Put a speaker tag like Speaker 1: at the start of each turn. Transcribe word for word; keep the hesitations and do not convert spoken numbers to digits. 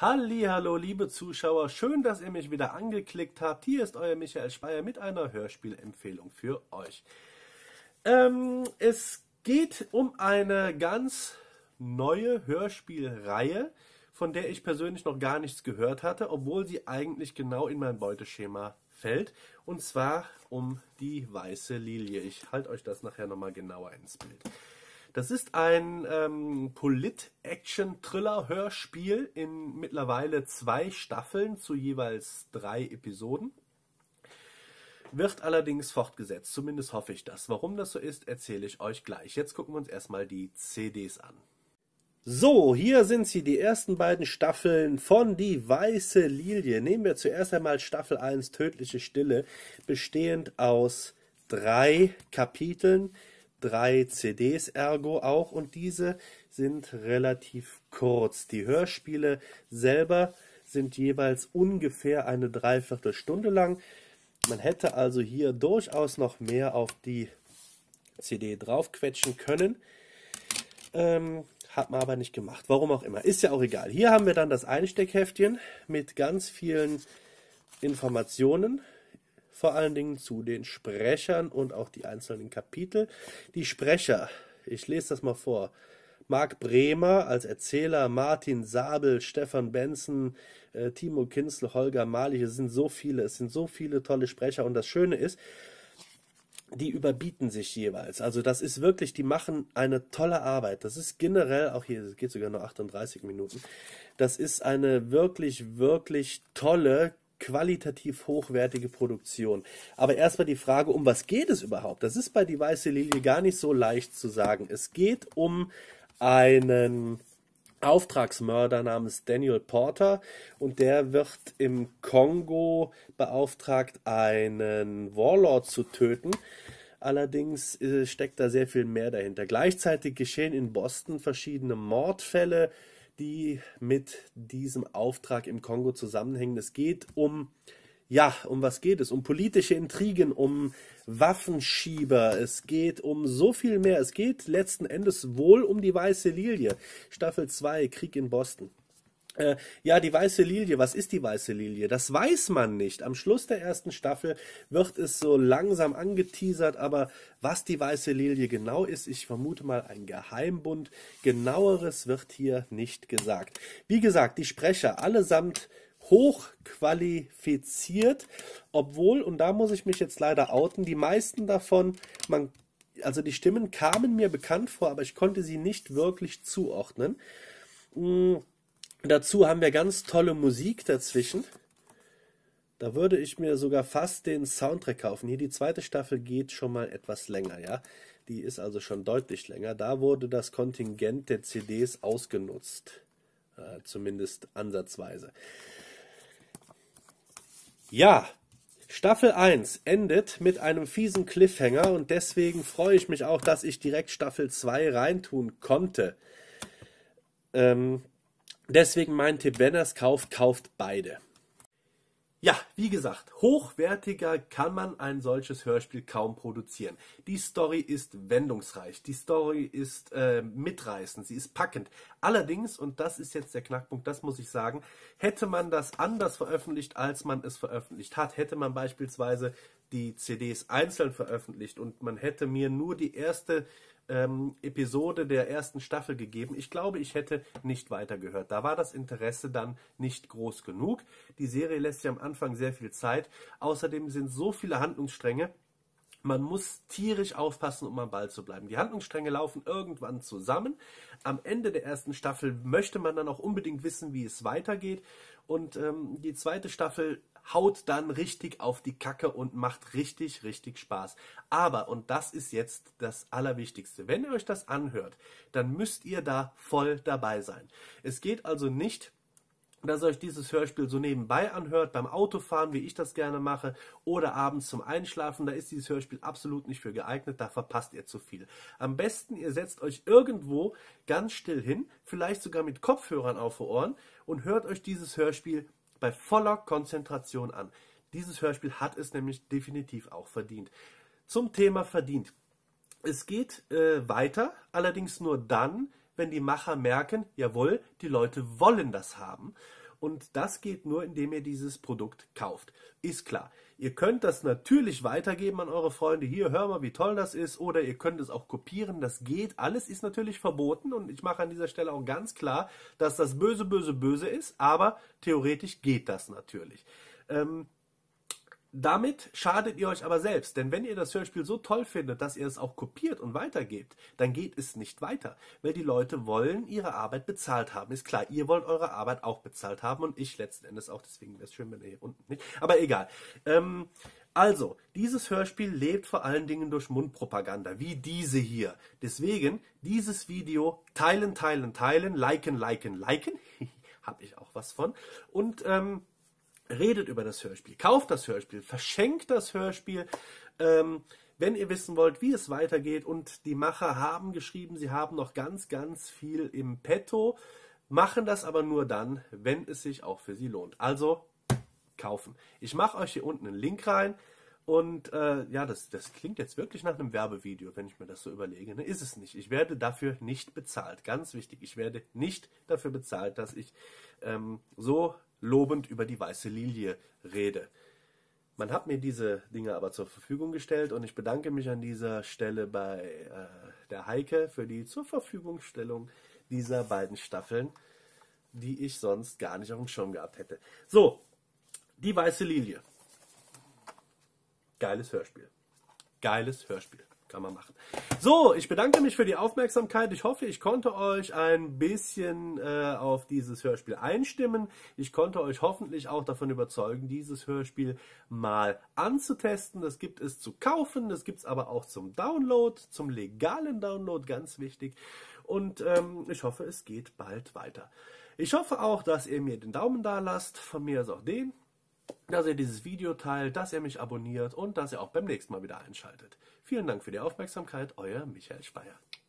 Speaker 1: Hallihallo, liebe Zuschauer, schön, dass ihr mich wieder angeklickt habt. Hier ist euer Michael Speyer mit einer Hörspielempfehlung für euch. Ähm, es geht um eine ganz neue Hörspielreihe, von der ich persönlich noch gar nichts gehört hatte, obwohl sie eigentlich genau in mein Beuteschema fällt. Und zwar um die Weiße Lilie. Ich halte euch das nachher nochmal genauer ins Bild. Das ist ein ähm, Polit-Action-Thriller-Hörspiel in mittlerweile zwei Staffeln zu jeweils drei Episoden. Wird allerdings fortgesetzt, zumindest hoffe ich das. Warum das so ist, erzähle ich euch gleich. Jetzt gucken wir uns erstmal die C Ds an. So, hier sind sie, die ersten beiden Staffeln von Die Weiße Lilie. Nehmen wir zuerst einmal Staffel eins, Tödliche Stille, bestehend aus drei Kapiteln, drei C Ds ergo auch, und diese sind relativ kurz. Die Hörspiele selber sind jeweils ungefähr eine Dreiviertelstunde lang. Man hätte also hier durchaus noch mehr auf die C D draufquetschen können. Ähm, hat man aber nicht gemacht. Warum auch immer. Ist ja auch egal. Hier haben wir dann das Einsteckheftchen mit ganz vielen Informationen, vor allen Dingen zu den Sprechern und auch die einzelnen Kapitel. Die Sprecher, ich lese das mal vor. Marc Bremer als Erzähler, Martin Sabel, Stefan Benson, äh, Timo Kinzel, Holger Malich. Es sind so viele, es sind so viele tolle Sprecher. Und das Schöne ist, die überbieten sich jeweils. Also das ist wirklich, die machen eine tolle Arbeit. Das ist generell, auch hier, es geht sogar nur achtunddreißig Minuten, das ist eine wirklich, wirklich tolle, qualitativ hochwertige Produktion. Aber erstmal die Frage, um was geht es überhaupt? Das ist bei Die Weiße Lilie gar nicht so leicht zu sagen. Es geht um einen Auftragsmörder namens Daniel Porter, und der wird im Kongo beauftragt, einen Warlord zu töten. Allerdings äh, steckt da sehr viel mehr dahinter. Gleichzeitig geschehen in Boston verschiedene Mordfälle, die mit diesem Auftrag im Kongo zusammenhängen. Es geht um, ja, um was geht es? Um politische Intrigen, um Waffenschieber, es geht um so viel mehr. Es geht letzten Endes wohl um die Weiße Lilie. Staffel zwei, Krieg in Boston. Äh, ja, die Weiße Lilie, was ist die Weiße Lilie? Das weiß man nicht. Am Schluss der ersten Staffel wird es so langsam angeteasert, aber was die Weiße Lilie genau ist, ich vermute mal ein Geheimbund. Genaueres wird hier nicht gesagt. Wie gesagt, die Sprecher allesamt hochqualifiziert, obwohl, und da muss ich mich jetzt leider outen, die meisten davon, man, also die Stimmen kamen mir bekannt vor, aber ich konnte sie nicht wirklich zuordnen. Hm. Dazu haben wir ganz tolle Musik dazwischen. Da würde ich mir sogar fast den Soundtrack kaufen. Hier die zweite Staffel geht schon mal etwas länger, ja. Die ist also schon deutlich länger. Da wurde das Kontingent der C Ds ausgenutzt. Äh, zumindest ansatzweise. Ja, Staffel eins endet mit einem fiesen Cliffhanger, und deswegen freue ich mich auch, dass ich direkt Staffel zwei reintun konnte. Ähm... Deswegen mein Tipp, wenn er es kauft, kauft beide. Ja, wie gesagt, hochwertiger kann man ein solches Hörspiel kaum produzieren. Die Story ist wendungsreich, die Story ist äh, mitreißend, sie ist packend. Allerdings, und das ist jetzt der Knackpunkt, das muss ich sagen, hätte man das anders veröffentlicht, als man es veröffentlicht hat, hätte man beispielsweise die C Ds einzeln veröffentlicht und man hätte mir nur die erste Ähm, Episode der ersten Staffel gegeben. Ich glaube, ich hätte nicht weitergehört. Da war das Interesse dann nicht groß genug. Die Serie lässt sich am Anfang sehr viel Zeit. Außerdem sind so viele Handlungsstränge. Man muss tierisch aufpassen, um am Ball zu bleiben. Die Handlungsstränge laufen irgendwann zusammen. Am Ende der ersten Staffel möchte man dann auch unbedingt wissen, wie es weitergeht. Und ähm, die zweite Staffel haut dann richtig auf die Kacke und macht richtig, richtig Spaß. Aber, und das ist jetzt das Allerwichtigste, wenn ihr euch das anhört, dann müsst ihr da voll dabei sein. Es geht also nicht, dass ihr euch dieses Hörspiel so nebenbei anhört, beim Autofahren, wie ich das gerne mache, oder abends zum Einschlafen. Da ist dieses Hörspiel absolut nicht für geeignet, da verpasst ihr zu viel. Am besten, ihr setzt euch irgendwo ganz still hin, vielleicht sogar mit Kopfhörern auf die Ohren, und hört euch dieses Hörspiel bei voller Konzentration an. Dieses Hörspiel hat es nämlich definitiv auch verdient. Zum Thema verdient. Es geht äh, weiter, allerdings nur dann, wenn die Macher merken, jawohl, die Leute wollen das haben. Und das geht nur, indem ihr dieses Produkt kauft. Ist klar. Ihr könnt das natürlich weitergeben an eure Freunde. Hier, hör mal, wie toll das ist. Oder ihr könnt es auch kopieren. Das geht. Alles ist natürlich verboten. Und ich mache an dieser Stelle auch ganz klar, dass das böse, böse, böse ist. Aber theoretisch geht das natürlich. Ähm, Damit schadet ihr euch aber selbst, denn wenn ihr das Hörspiel so toll findet, dass ihr es auch kopiert und weitergebt, dann geht es nicht weiter, weil die Leute wollen ihre Arbeit bezahlt haben. Ist klar, ihr wollt eure Arbeit auch bezahlt haben und ich letzten Endes auch, deswegen wäre es schön, wenn ihr hier unten nicht, aber egal. Ähm, also, dieses Hörspiel lebt vor allen Dingen durch Mundpropaganda, wie diese hier. Deswegen, dieses Video teilen, teilen, teilen, liken, liken, liken, habe ich auch was von, und ähm, redet über das Hörspiel, kauft das Hörspiel, verschenkt das Hörspiel, ähm, wenn ihr wissen wollt, wie es weitergeht. Und die Macher haben geschrieben, sie haben noch ganz, ganz viel im Petto, machen das aber nur dann, wenn es sich auch für sie lohnt. Also kaufen. Ich mache euch hier unten einen Link rein. Und äh, ja, das, das klingt jetzt wirklich nach einem Werbevideo, wenn ich mir das so überlege. Ne? Ist es nicht. Ich werde dafür nicht bezahlt. Ganz wichtig, ich werde nicht dafür bezahlt, dass ich ähm, so lobend über die weiße Lilie rede. Man hat mir diese Dinge aber zur Verfügung gestellt und ich bedanke mich an dieser Stelle bei äh, der Heike für die zur Verfügungstellung dieser beiden Staffeln, die ich sonst gar nicht auf dem Schirm gehabt hätte. So, die weiße Lilie. Geiles Hörspiel. Geiles Hörspiel. Kann man machen. So, ich bedanke mich für die Aufmerksamkeit. Ich hoffe, ich konnte euch ein bisschen äh, auf dieses Hörspiel einstimmen. Ich konnte euch hoffentlich auch davon überzeugen, dieses Hörspiel mal anzutesten. Das gibt es zu kaufen, das gibt es aber auch zum Download, zum legalen Download, ganz wichtig. Und ähm, ich hoffe, es geht bald weiter. Ich hoffe auch, dass ihr mir den Daumen da lasst, von mir aus auch den, dass ihr dieses Video teilt, dass ihr mich abonniert und dass ihr auch beim nächsten Mal wieder einschaltet. Vielen Dank für die Aufmerksamkeit, euer Michael Speyer.